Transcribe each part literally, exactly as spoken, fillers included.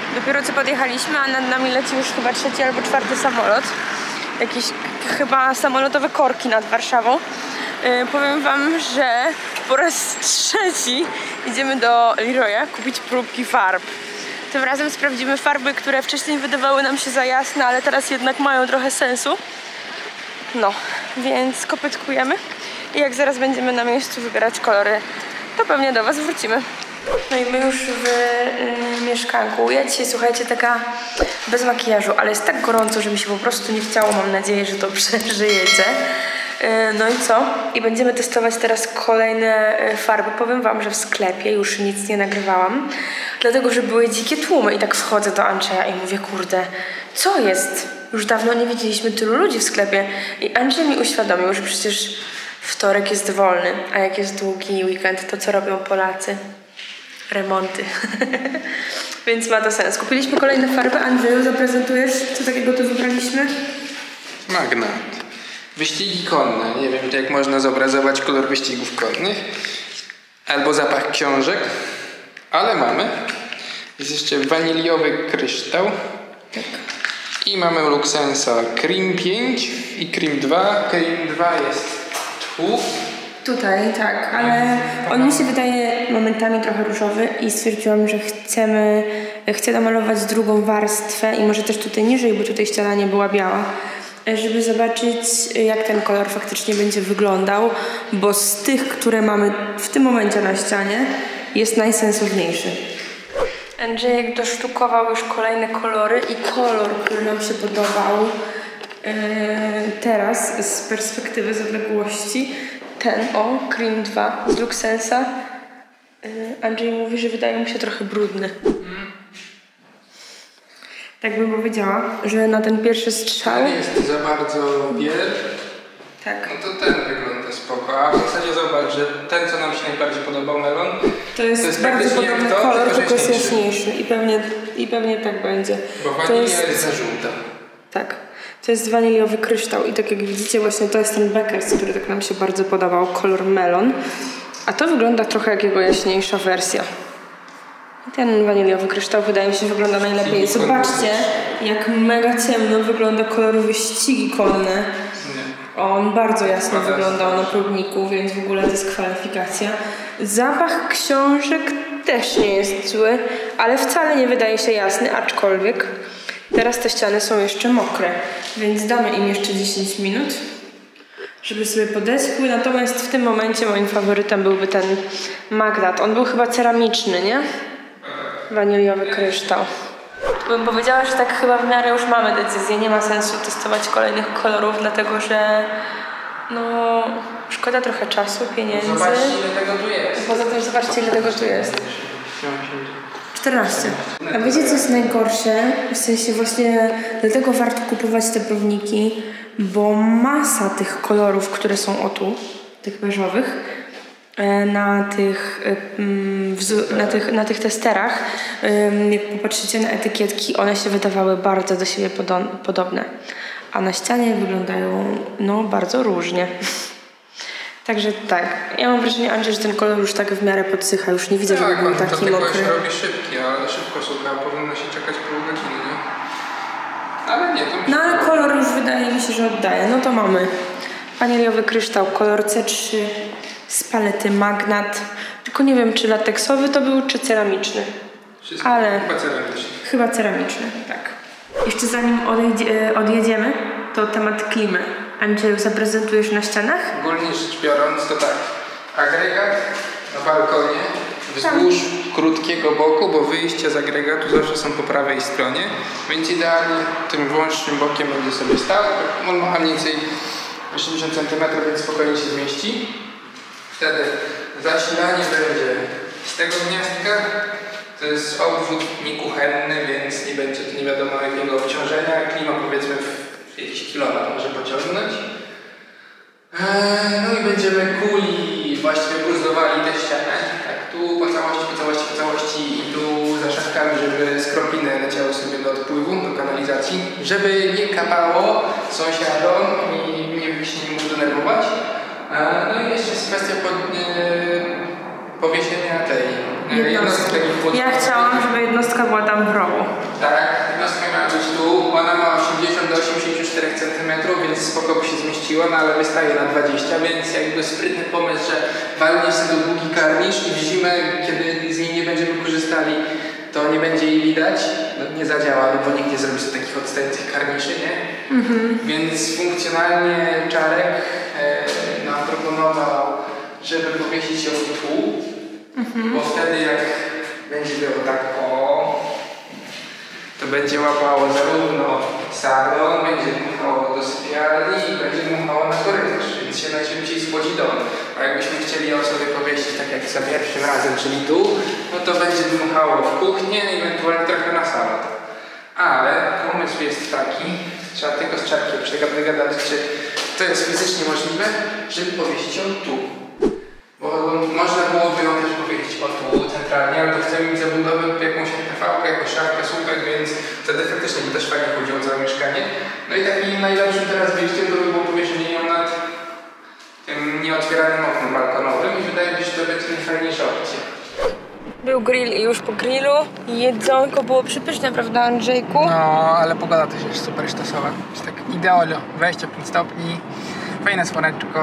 Dopiero co podjechaliśmy, a nad nami leci już chyba trzeci albo czwarty samolot. Jakieś chyba samolotowe korki nad Warszawą. Yy, powiem wam, że po raz trzeci idziemy do Leroya kupić próbki farb. Tym razem sprawdzimy farby, które wcześniej wydawały nam się za jasne, ale teraz jednak mają trochę sensu. No, więc kopytkujemy i jak zaraz będziemy na miejscu wybierać kolory, to pewnie do was wrócimy. No i my już w y, mieszkanku. Ja dzisiaj, słuchajcie, taka bez makijażu, ale jest tak gorąco, że mi się po prostu nie chciało. Mam nadzieję, że to przeżyjecie. Y, no i co? I będziemy testować teraz kolejne farby. Powiem wam, że w sklepie już nic nie nagrywałam, dlatego, że były dzikie tłumy i tak wchodzę do Andrzeja i mówię, kurde, co jest? Już dawno nie widzieliśmy tylu ludzi w sklepie. I Andrzej mi uświadomił, że przecież wtorek jest wolny, a jak jest długi weekend, to co robią Polacy? Remonty. Więc ma to sens. Kupiliśmy kolejne farby. Andrzeju, zaprezentujesz, co takiego tu wybraliśmy? Magnat. Wyścigi konne. Nie wiem, jak można zobrazować kolor wyścigów konnych. Albo zapach książek. Ale mamy. Jest jeszcze waniliowy kryształ. Tak. I mamy Luxensa Cream pięć i Cream dwa. Cream dwa jest tu. Tutaj, tak, ale on mi się wydaje momentami trochę różowy i stwierdziłam, że chcemy, chcę namalować drugą warstwę i może też tutaj niżej, bo tutaj ściana nie była biała, żeby zobaczyć, jak ten kolor faktycznie będzie wyglądał, bo z tych, które mamy w tym momencie na ścianie, jest najsensowniejszy. Andrzejek dosztukował już kolejne kolory i kolor, który nam się podobał yy, teraz z perspektywy, z odległości, ten, o, Cream dwa z Luxensa. Yy, Andrzej mówi, że wydaje mu się trochę brudny. Mm. Tak bym powiedziała, że na ten pierwszy strzał... Ten jest za bardzo biel. Tak. No to ten wygląda spoko. A w zasadzie zobacz, że ten, co nam się najbardziej podobał, melon, to jest, to jest bardzo podobny to, kolor, tylko, tylko jest jaśniejszy. I pewnie, I pewnie tak będzie. Bo wanilia jest, jest za żółta. Tak. To jest waniliowy kryształ i tak jak widzicie, właśnie to jest ten Beckers, który tak nam się bardzo podobał, kolor melon. A to wygląda trochę jak jego jaśniejsza wersja. I ten waniliowy kryształ wydaje mi się wygląda najlepiej. Zobaczcie, jak mega ciemno wygląda kolor wyścigi konne. On bardzo jasno wyglądał na próbniku, więc w ogóle dyskwalifikacja. Zapach książek też nie jest zły, ale wcale nie wydaje się jasny, aczkolwiek teraz te ściany są jeszcze mokre, więc damy im jeszcze dziesięć minut, żeby sobie podeschły. Natomiast w tym momencie moim faworytem byłby ten Magnat. On był chyba ceramiczny, nie? Waniliowy kryształ. Bym powiedziała, że tak chyba w miarę już mamy decyzję. Nie ma sensu testować kolejnych kolorów, dlatego że no szkoda trochę czasu, pieniędzy. Zobaczcie, ile tego tu jest. Poza tym zobaczcie, ile tego tu jest. czternaście. A wiecie, co jest najgorsze? W sensie właśnie dlatego warto kupować te próbniki, bo masa tych kolorów, które są o tu, tych beżowych, na tych, na tych, na tych testerach, jak popatrzycie na etykietki, one się wydawały bardzo do siebie podobne, a na ścianie wyglądają no bardzo różnie. Także tak, ja mam wrażenie, Andrzej, że ten kolor już tak w miarę podsycha, już nie widzę, tak, żeby był taki mokry. Tak, on się robi szybki, ale szybko słucha, powinno się czekać pół godziny, nie? Ale nie, to No ale kolor już wydaje mi się, że oddaje. No to mamy waniliowy kryształ, kolor C trzy z palety Magnat. Tylko nie wiem, czy lateksowy to był, czy ceramiczny. Wszystko. Ale chyba ceramiczny. Chyba ceramiczny, tak. Jeszcze zanim odjedzie, odjedziemy, to temat klimy. Andrzeju, zaprezentujesz na ścianach? Ogólnie rzecz biorąc, to tak. Agregat na balkonie wzdłuż Tam. krótkiego boku, bo wyjścia z agregatu zawsze są po prawej stronie, więc idealnie tym włącznym bokiem będzie sobie stał. On ma mniej więcej osiemdziesiąt centymetrów, więc spokojnie się zmieści. Wtedy zasilanie będzie z tego gniazdka. To jest obwód niekuchenny, więc nie będzie to nie wiadomo jakiego obciążenia. Klima powiedzmy w jakiś kilometr może pociągnąć. No i będziemy kuli, właściwie buzdowali tę ścianę. Tak, tu po całości, po całości, po całości i tu za szafkami, żeby skropiny leciały sobie do odpływu, do kanalizacji. Żeby nie kapało sąsiadom i nie się nie mógł denerwować. No i jeszcze jest kwestia pod, powiesienia tej jednostki. jednostki. Ja chciałam, żeby jednostka była tam w rogu. Tak, jednostka miała być tu, ona ma osiemdziesiąt do osiemdziesięciu czterech centymetrów, więc spoko by się zmieściła, no ale wystaje na dwadzieścia, więc jakby sprytny pomysł, że walnie sobie do długi karnisz i w zimę, kiedy z niej nie będziemy korzystali, to nie będzie jej widać, no nie zadziała, no bo nikt nie zrobi sobie takich odstających karniszy, nie? Mhm. Więc funkcjonalnie Czarek e, nam proponował, żeby powiesić ją tu, mhm. bo wtedy jak będzie było tak o, to będzie łapało zarówno salon, będzie dmuchało do sypialni i będzie dmuchało na korytarz, więc się najszybciej schłodzi dom. A jakbyśmy chcieli ją sobie powiesić tak jak za pierwszym razem, czyli tu, no to będzie dmuchało w kuchnię i ewentualnie trochę na salon. Ale pomysł jest taki, trzeba tylko z Czarkiem przegadać, czy to jest fizycznie możliwe, żeby powiesić ją tu. Bo można byłoby ją też powiesić o tu centralnie, ale to chcemy mieć zabudowę jakąś T V-kę, jakąś szafkę, słupek, więc wtedy faktycznie by też fajnie chodziło o całe mieszkanie. No i takim najlepszym teraz wyjściem to by było powieszenie ją nad tym nieotwieranym oknem balkonowym i wydaje mi się, że to będzie najfajniejsza opcja. Był grill i już po grillu. Jedzonko było przepyszne, prawda, Andrzejku? No, ale pogoda też jest super sztosowa. Jest tak idealnie, dwadzieścia pięć stopni, fajne słoneczko.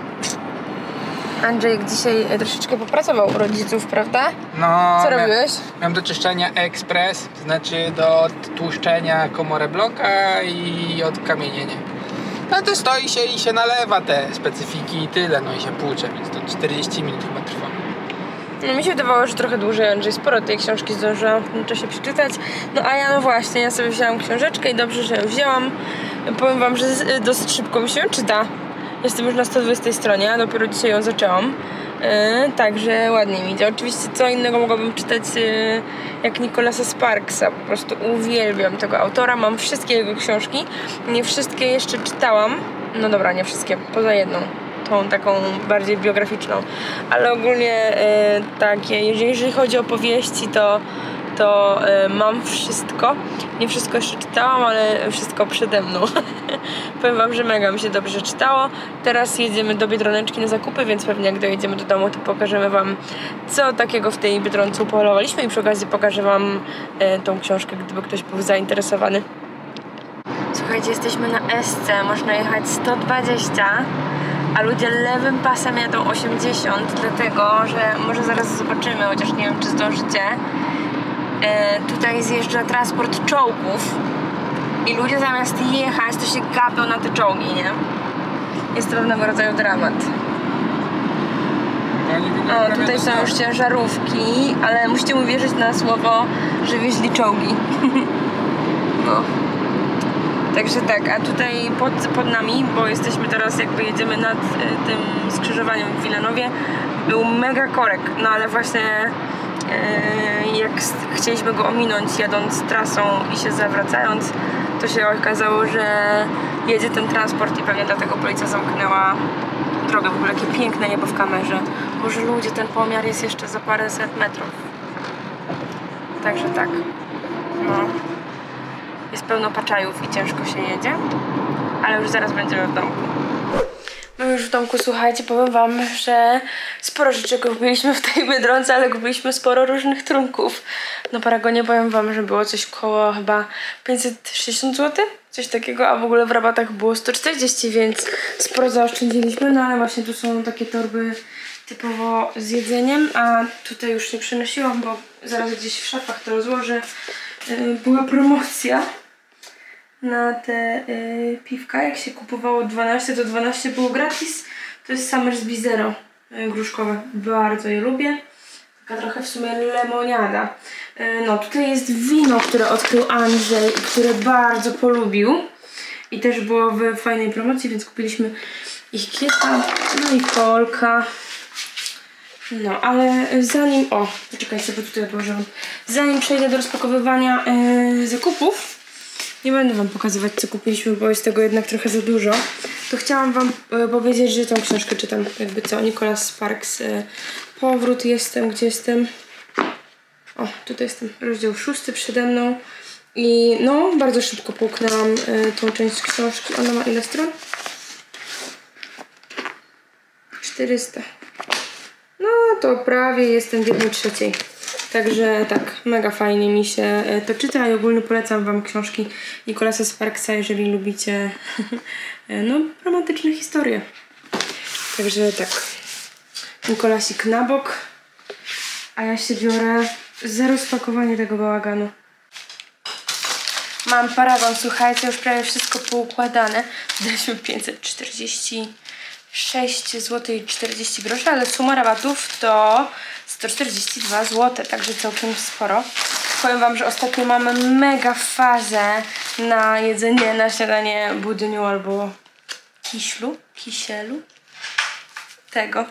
Andrzejek dzisiaj troszeczkę popracował u rodziców, prawda? No. Co robiłeś? Miałem do czyszczenia ekspres, to znaczy do tłuszczenia komorę bloka i odkamienienie. No to stoi się i się nalewa te specyfiki i tyle, no i się płucze, więc to czterdzieści minut chyba trwa. No mi się wydawało, że trochę dłużej, Andrzej sporo tej książki zdążyłam w tym czasie przeczytać. No a ja no właśnie, ja sobie wzięłam książeczkę i dobrze, że ją wzięłam. Powiem wam, że dosyć szybko mi się czyta. Jestem już na sto dwudziestej stronie, a dopiero dzisiaj ją zaczęłam. Yy, także ładnie mi idzie. Oczywiście co innego mogłabym czytać yy, jak Nicholasa Sparksa. Po prostu uwielbiam tego autora. Mam wszystkie jego książki. Nie wszystkie jeszcze czytałam. No dobra, nie wszystkie, poza jedną. Tą taką bardziej biograficzną. Ale ogólnie yy, takie, jeżeli chodzi o powieści, to to y, mam wszystko. Nie wszystko jeszcze czytałam, ale wszystko przede mną. Powiem wam, że mega mi się dobrze czytało. Teraz jedziemy do Biedroneczki na zakupy, więc pewnie jak dojedziemy do domu, to pokażemy wam, co takiego w tej Biedronce upolowaliśmy i przy okazji pokażę wam y, tą książkę, gdyby ktoś był zainteresowany. Słuchajcie, jesteśmy na Esce, można jechać sto dwadzieścia, a ludzie lewym pasem jadą osiemdziesiąt, dlatego, że może zaraz zobaczymy, chociaż nie wiem, czy zdążycie. E, tutaj zjeżdża transport czołgów i ludzie zamiast jechać, to się gapią na te czołgi, nie? Jest to pewnego rodzaju dramat. O, tutaj są już ciężarówki, ale musicie mu wierzyć na słowo, że wieźli czołgi. No. Także tak, a tutaj pod, pod nami, bo jesteśmy teraz jakby jedziemy nad y, tym skrzyżowaniem w Wilanowie, był mega korek, no ale właśnie y, jak chcieliśmy go ominąć jadąc trasą i się zawracając, to się okazało, że jedzie ten transport i pewnie dlatego policja zamknęła drogę. W ogóle jakie piękne niebo w kamerze. Boże ludzie, ten pomiar jest jeszcze za paręset metrów. Także tak, no. Jest pełno paczajów i ciężko się jedzie, ale już zaraz będziemy w domku. My już w domku, słuchajcie, powiem wam, że sporo rzeczy kupiliśmy w tej Biedronce, ale kupiliśmy sporo różnych trunków. Na Paragonie powiem wam, że było coś koło chyba pięćset sześćdziesiąt złotych, coś takiego, a w ogóle w rabatach było sto czterdzieści, więc sporo zaoszczędziliśmy, no ale właśnie tu są takie torby typowo z jedzeniem, a tutaj już nie przynosiłam, bo zaraz gdzieś w szafach to rozłożę. Była promocja na te y, piwka, jak się kupowało dwanaście, to dwanaście było gratis. To jest Summersby Zero y, gruszkowe, bardzo je lubię. Taka trochę w sumie lemoniada. y, No tutaj jest wino, które odkrył Andrzej i które bardzo polubił i też było w fajnej promocji, więc kupiliśmy ich kilka, no i kolka. No, ale zanim... O, poczekajcie, bo tutaj odłożyłam. Zanim przejdę do rozpakowywania yy, zakupów, nie będę wam pokazywać, co kupiliśmy, bo jest tego jednak trochę za dużo, to chciałam wam yy, powiedzieć, że tą książkę czytam, jakby co, Nicholas Sparks. Yy, Powrót jestem, gdzie jestem? O, tutaj jestem, rozdział szósty przede mną. I no, bardzo szybko połknęłam yy, tą część książki. Ona ma ile stron? czterysta. No to prawie jestem w jednej trzeciej. Także tak, mega fajnie mi się to czyta i ogólnie polecam wam książki Nicholasa Sparksa, jeżeli lubicie no, romantyczne historie. Także tak, Nicholasik na bok, a ja się biorę za rozpakowanie tego bałaganu. Mam paragon, słuchajcie, już prawie wszystko poukładane. Daliśmy pięćset czterdzieści sześć złotych i czterdzieści groszy, ale suma rabatów to sto czterdzieści dwa złote, także całkiem sporo. Powiem wam, że ostatnio mamy mega fazę na jedzenie na śniadanie budyniu albo kiślu, kisielu. Tego.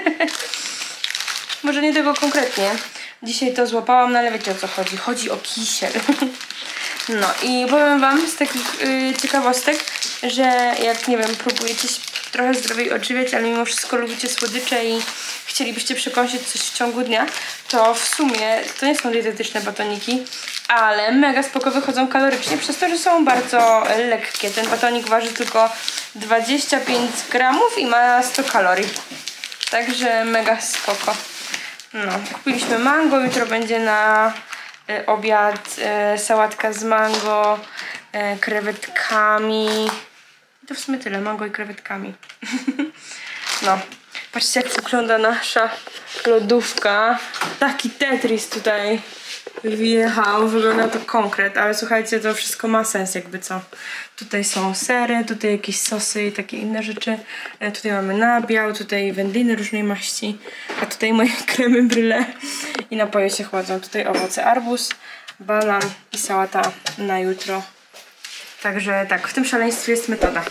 Może nie tego konkretnie. Dzisiaj to złapałam, no ale wiecie o co chodzi. Chodzi o kisiel. No i powiem wam z takich yy, ciekawostek, że jak, nie wiem, próbujecie się trochę zdrowiej odżywiać, ale mimo wszystko lubicie słodycze i chcielibyście przekąsić coś w ciągu dnia, to w sumie to nie są dietetyczne batoniki, ale mega spoko wychodzą kalorycznie przez to, że są bardzo lekkie. Ten batonik waży tylko dwadzieścia pięć gramów i ma sto kalorii. Także mega spoko. No, kupiliśmy mango, jutro będzie na y, obiad y, sałatka z mango, y, krewetkami. To w sumie tyle, mango i krewetkami. No, patrzcie jak wygląda nasza lodówka. Taki Tetris tutaj wjechał, wygląda to konkret, ale słuchajcie, to wszystko ma sens jakby co. Tutaj są sery, tutaj jakieś sosy i takie inne rzeczy. E, tutaj mamy nabiał, tutaj wędliny różnej maści, a tutaj moje kremy bryle i napoje się chłodzą. Tutaj owoce, arbuz, banan i sałata na jutro. Także tak, w tym szaleństwie jest metoda.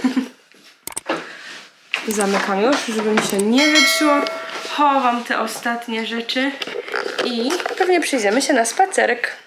Zamykam już, żeby mi się nie wietrzyło. Chowam te ostatnie rzeczy i pewnie przyjdziemy się na spacerek.